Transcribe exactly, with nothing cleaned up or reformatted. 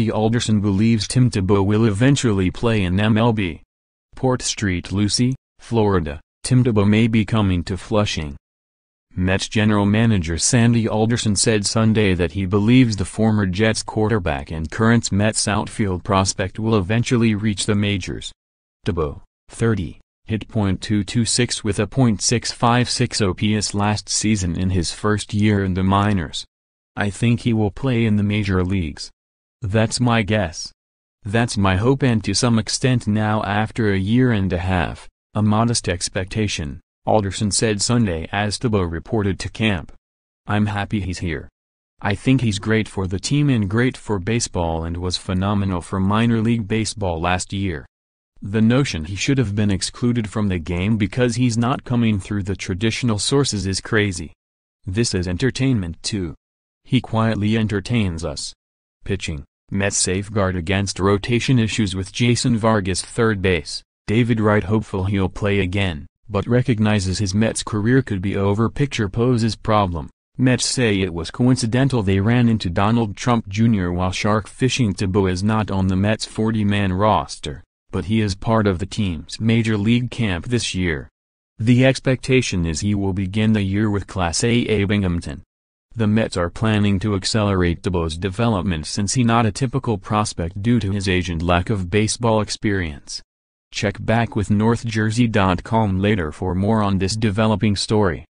Sandy Alderson believes Tim Tebow will eventually play in M L B. Port Street, LUCIE, Florida. Tim Tebow may be coming to Flushing. Mets general manager Sandy Alderson said Sunday that he believes the former Jets quarterback and current Mets outfield prospect will eventually reach the majors. Tebow, thirty, hit point two two six with a point six five six O P S last season in his first year in the minors. I think he will play in the major leagues. That's my guess. That's my hope, and to some extent now after a year and a half, a modest expectation, Alderson said Sunday as Tebow reported to camp. I'm happy he's here. I think he's great for the team and great for baseball and was phenomenal for minor league baseball last year. The notion he should have been excluded from the game because he's not coming through the traditional sources is crazy. This is entertainment too. He quietly entertains us. Pitching, Mets safeguard against rotation issues with Jason Vargas third base. David Wright hopeful he'll play again, but recognizes his Mets career could be over. Picture poses problem. Mets say it was coincidental they ran into Donald Trump Junior while shark fishing. Tebow is not on the Mets' forty-man roster, but he is part of the team's major league camp this year. The expectation is he will begin the year with Class A A Binghamton. The Mets are planning to accelerate Tebow's development since he's not a typical prospect due to his age and lack of baseball experience. Check back with North Jersey dot com later for more on this developing story.